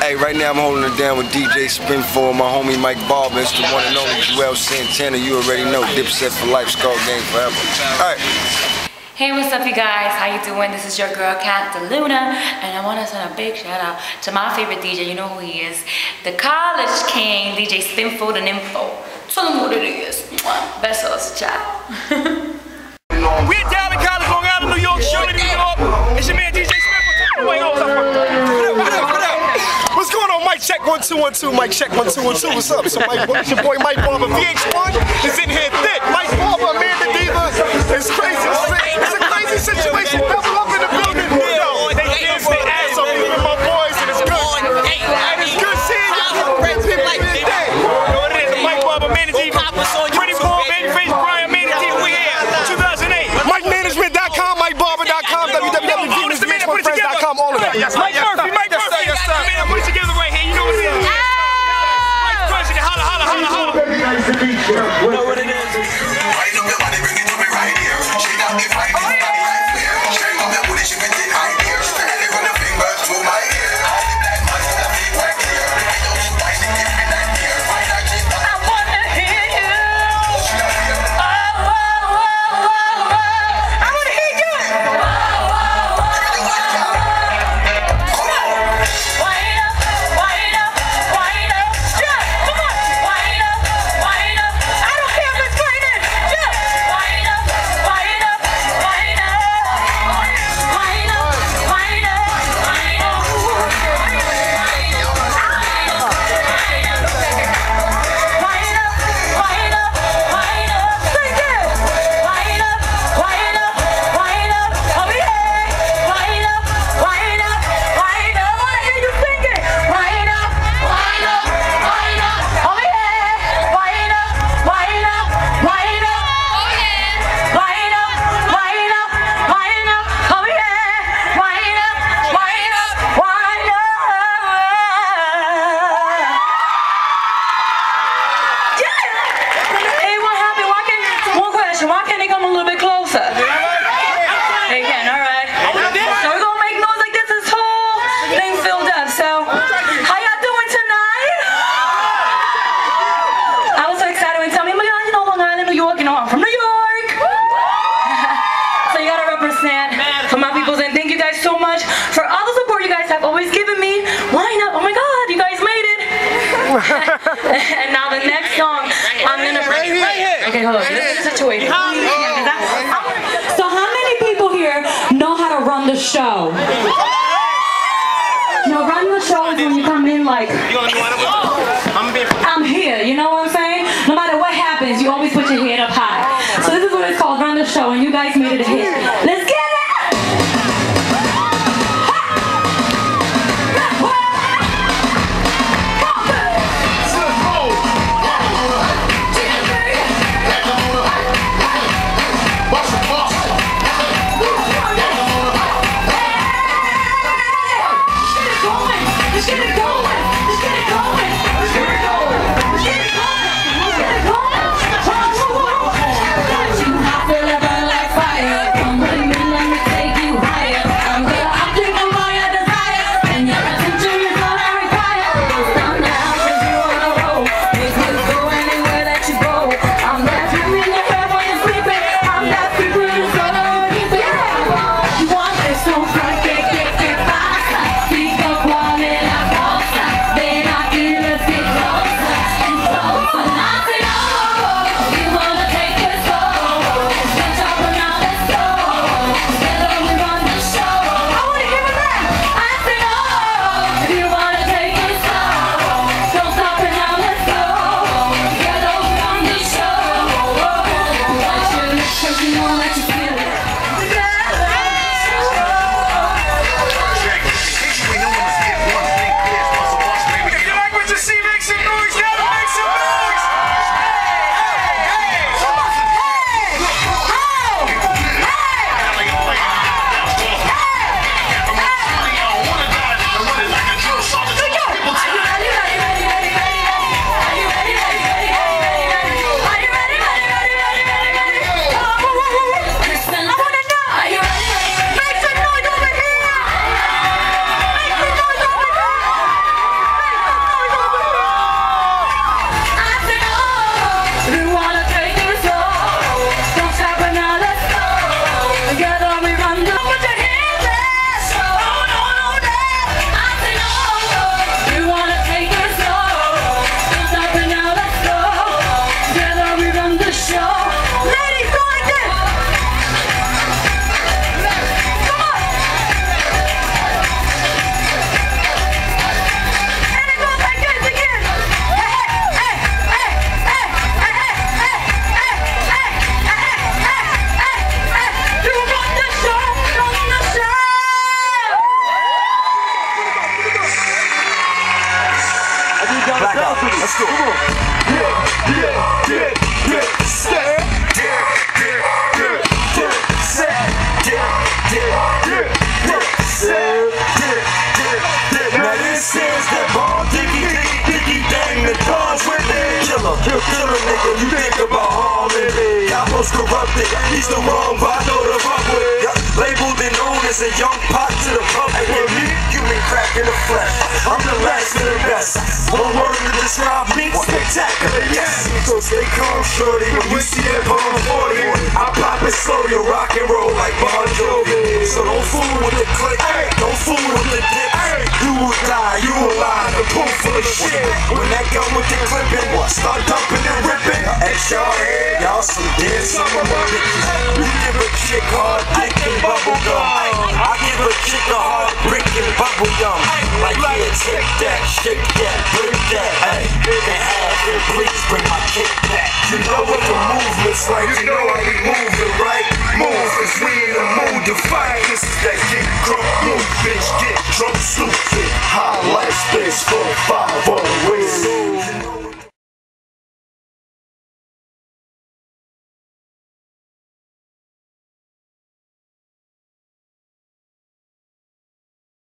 Hey, right now I'm holding it down with DJ Spinful, my homie Mike Barber. It's the one and only Juelz Santana. You already know, Dipset for life, Skull Gang forever. Alright. Hey, what's up, you guys? How you doing? This is your girl, Cat DeLuna, and I want to send a big shout out to my favorite DJ. You know who he is, the College King, DJ Spinful the Nympho. Tell him what it is. Besos, ciao. We're down in college, Long Island, New York, Shirley, New York. It's your man DJ Spinful. What up? What's going on? Mic check 1 2 1 2. Mic check 1 2 1 2. What's up? So it's your boy Mike Barber. VH1 is in here thick. Mike Barber, Amanda Diva. It's crazy. It's a crazy situation. Double up in the building. Yo, they dance their ass off with my boys, and it's good. And it's good seeing y'all. Great people like this day. You know what it is? Mike Barber, Amanda Diva. Pretty Paul, Babyface, Brian, Amanda Diva. We here. 2008. MikeManagement.com, MikeBarber.com, www.VH1Friends.com, all of that. Mike Murphy, Mike Murphy. Man, put it together right here. You know what it is. Mike President, holla, holla, holla, holla. Nice to meet you. You know what it is. Right up your body, bring it to me right here. Shake out the fight, body right there. Shake up your booty, she can take high here. Steady with the fingers to my ear. All the black money, the big right here. Don't you find it, give me that here. Find that shit. I wanna hear you. Oh, oh, oh, oh, oh. I wanna hear you. Oh, oh, oh, oh. Wind up, wind up, wind up. Yeah, come on. Wind up, wind up. I don't care if it's raining. Yeah, wind up, wind up, wind up. Wind up, wind up, wind up. Wind up, wind up, wind up. Sing it. Wind up, wind up, wind up. Oh yeah. Wind up, wind up, wind up. I wanna hear you sing it. Wind up, wind up, wind up. Oh yeah. Wind up, wind up, wind up. Oh yeah. Wind up, wind up, wind up. Oh yeah. Wind up, wind up, wind up. Yeah. Hey, what happened? One question. Why can't they come a little bit closer? They can, all right. So we're gonna make noise like this. This whole thing filled up. So, how y'all doing tonight? I was so excited when you tell me, you know, Long Island, New York. You know, I'm from New York. So you gotta represent for my peoples, and thank you guys so much for all the support you guys have always given me. Line up. Oh my God, you guys made it. And now the next song, I'm gonna bring it. Okay, hold on. This is the situation. So how many people here know how to run the show? You know, run the show is when you come in like, I'm here, you know what I'm saying? No matter what happens, you always put your head up high. So this is what it's called, run the show, and you guys made it a hit. Let's get it! Let's get it going! Let's get it going! Let's get it going! Let's get it going! Let's get it going! Blackout. Let's go. Now this is that bomb, diggy, dang, the guns with me. Killer nigga, you think about harming me. Capo's corrupted, he's the wrong, but I know the fuck with. Labeled and known as a young pot to the public. And me, human crack in the flesh. I'm the last of the best. One word to describe me, spectacular, yes. So stay calm, shorty, when you see that bomb 40. I pop it slow, you rock and roll like Bon Jovi. So don't fool with the click, don't fool with the dip. You will die, you will lie, the pool full of shit. When that gun with the clipping, start dumping and ripping. At y'all head, y'all some dead summer bitches. You give a chick hard dick and bubble gum. I give a chick a hard brick and bubble gum. Like yeah, take that, shake that, break that. Ay, and have it, please bring my kick back. You know what the movement's like, you know how we moving, right? Move, cause we in the mood to fight. This is that get drunk, move, bitch, get drunk, stupid. High life space, 4-5 on the way.